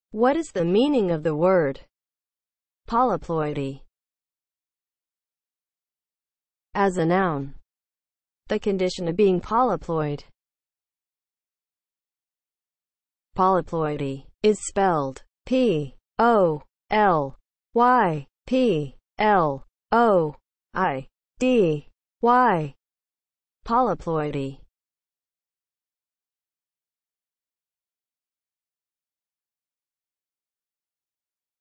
What is the meaning of the word polyploidy? As a noun, the condition of being polyploid. Polyploidy is spelled P-O-L-Y-P-L-O-I-D-Y. Polyploidy